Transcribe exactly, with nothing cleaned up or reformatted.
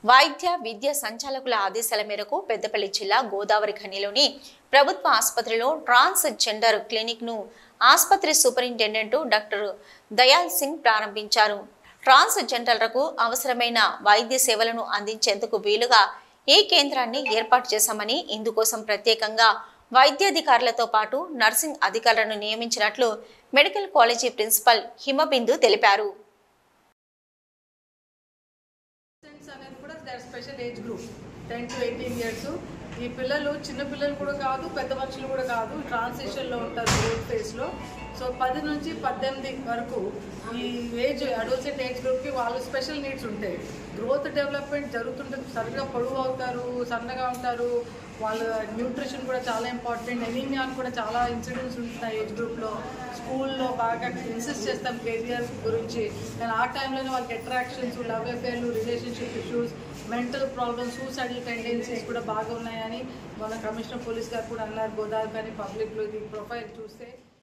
వైద్య విద్య సంచాలకుల ఆదేశాల మేరకు పెద్దపల్లి జిల్లా గోదావరి ఖనిలోని ప్రభుత్వ ఆసుపత్రిలో ట్రాన్స్ జెండర్ క్లినిక్ ను ఆసుపత్రి సూపరింటెండెంట్ డాక్టర్ దయాల్ సింగ్ ప్రారంభించారు. ట్రాన్స్ జెండర్లకు అవసరమైన వైద్య సేవలను అందించేందుకు వీలుగా ఈ కేంద్రాన్ని ఏర్పాటు చేశామని, ఇందుకోసం ప్రత్యేకంగా వైద్యాధికారులతో పాటు నర్సింగ్ అధికారులను నియమించినట్లు మెడికల్ కాలేజీ ప్రిన్సిపల్ హిమబిందు తెలిపారు. Special age group ten to eighteen years. ఈ పిల్లలు చిన్న పిల్లలు కూడా కాదు, పెద్ద మనుషులు కూడా కాదు, ట్రాన్సిషన్లో ఉంటారు గ్రోత్ ఫేజ్లో. సో పది నుంచి పద్దెనిమిది వరకు ఈ ఏజ్ అడోసెంట్ ఏజ్ గ్రూప్కి వాళ్ళు స్పెషల్ నీడ్స్ ఉంటాయి. గ్రోత్ డెవలప్మెంట్ జరుగుతుంటుంది, సరిగ్గా పొడవు అవుతారు, సన్నగా ఉంటారు, వాళ్ళ న్యూట్రిషన్ కూడా చాలా ఇంపార్టెంట్. ఎనీమియా కూడా చాలా ఇన్సిడెంట్స్ ఉంటున్నాయి ఏజ్ గ్రూప్లో. స్కూల్లో బాగా ఇన్సిస్ట్ చేస్తాం కెరియర్ గురించి, కానీ ఆ టైంలోనే వాళ్ళకి అట్రాక్షన్స్, లవ్ అఫేర్లు, relationship issues, mental problems, suicidal tendencies కూడా బాగా ఉన్నాయని మన కమిషనర్ పోలీస్ గారు కూడా అన్నారు. గోదావరి కానీ పబ్లిక్లో ఇది ప్రొఫైల్ చూస్తే